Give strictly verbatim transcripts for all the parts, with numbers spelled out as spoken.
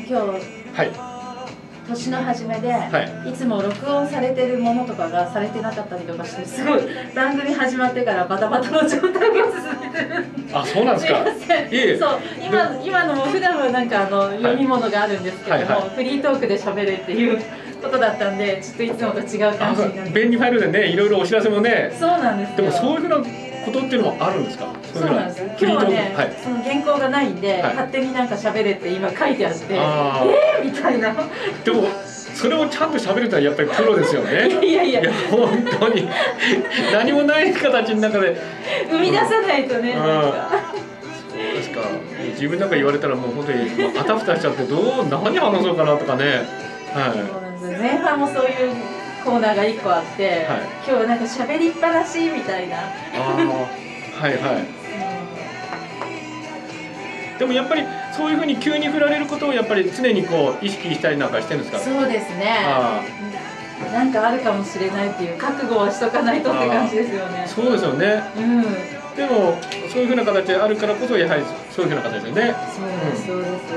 今日、 はい、 年の初めで、 はい、 いつも録音されてるものとかがされてなかったりとかして、すごい番組始まってからバタバタの状態が続いてる。 あ、そうなんですか。 すいません。 いえ、 そう今今のも普段はなんかあの読み物があるんですけども、 はいはいはい、 フリートークで喋るっていうことだったんで、ちょっといつもと違う感じになって。 便利ファイルでね、いろいろお知らせもね。 そうなんですよ。 でもそういうふうなことっていうのもあるんですか。 そうなんです。今日はね、はい、その原稿がないんで、はい、勝手になんか喋れって今書いてあって、えーみたいな。 でもそれをちゃんと喋れたらやっぱりプロですよね。 いやいやいや。いや本当に何もない形の中で生み出さないとね。うん、なんかそうですか。自分なんか言われたらもう本当にあたふたしちゃってどう何話そうかなとかね。はい。 そうなんです。前半もそういうコーナーがいっこあって、はい、今日はなんか喋りっぱなしみたいな。ああ、はいはい。でもやっぱりそういうふうに急に振られることをやっぱり常にこう意識したりなんかしてるんですか。 そうですね。なんかあるかもしれないっていう覚悟はしとかないとって感じですよね。 そうですよね。うん。でもそういうふうな形であるからこそやはりそういうふうな形ですよね。 そうです、そうです。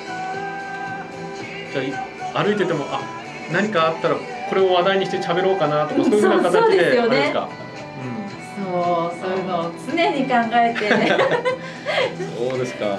じゃあ歩いててもあ何かあったらこれを話題にして喋ろうかなとかそういうふうな形であれですか。 そう、そういうのを常に考えてそうですか。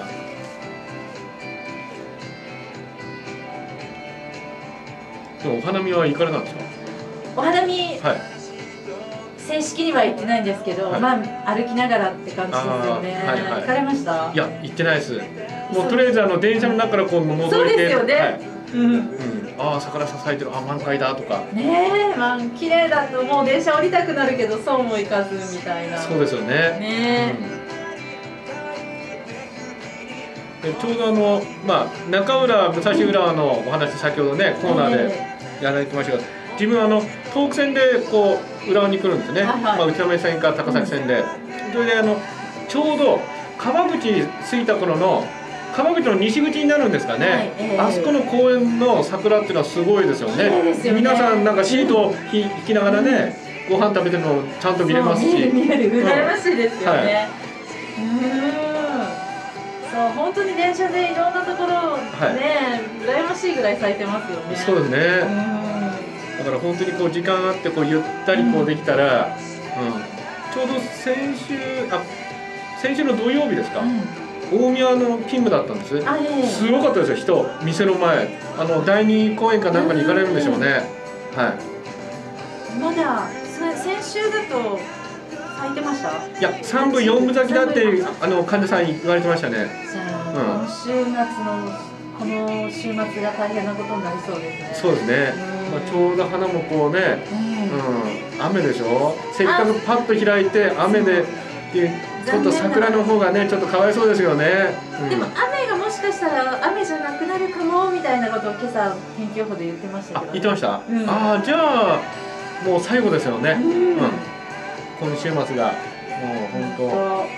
でもお花見は行かれたんですか。 お花見、はい、正式には行ってないんですけど、はい、まあ歩きながらって感じですよね。はいはい、行かれました？いや行ってないです。もうとりあえずあの電車の中からこう覗いて。 そうですよね。はい、うん、うん、 ああ桜咲いてる、あ満開だとかねえ、まあ綺麗だともう電車降りたくなるけどそうもいかずみたいな。 そうですよね。ねえ、うん、でちょうどあのまあ中浦武蔵浦和のお話先ほどねコーナーでやられてましたが、自分はあの東北線でこう浦和に来るんですね。はいはい、まあ内山線か高崎線で、うん、それであのちょうど川口着いた頃の川口の西口になるんですかね、はい、えー、あそこの公園の桜っていうのはすごいですよね。ですよね。皆さんなんかシートを引きながらね、うん、ご飯食べてるのちゃんと見れますし、 見える見える、羨ましいですよね。はい、うん、そう本当に電車でいろんなところね、はい、羨ましいぐらい咲いてますよね。 そうですね。だから本当にこう時間あってこうゆったりこうできたら、うん、うん、ちょうど先週あ先週の土曜日ですか。うん、大宮の勤務だったんです。すごかったですよ、人、店の前、あの第二公園かなんかに行かれるんでしょうね。はい。 まだ先週だと咲いてました？ いや、三分四分咲きだってあの患者さんに言われてましたね。 じゃあ、うん、今週末のこの週末が大変なことになりそうですね。 そうですね。まあちょうど花もこうね、うん、雨でしょ。せっかくパッと開いて雨で。ちょっと桜の方がねちょっとかわいそうですよね。 うん、でも雨がもしかしたら雨じゃなくなるかもみたいなことを今朝天気予報で言ってましたけど、ね、 あ言ってました。うん、ああじゃあもう最後ですよね。うん、うん、今週末がもう本当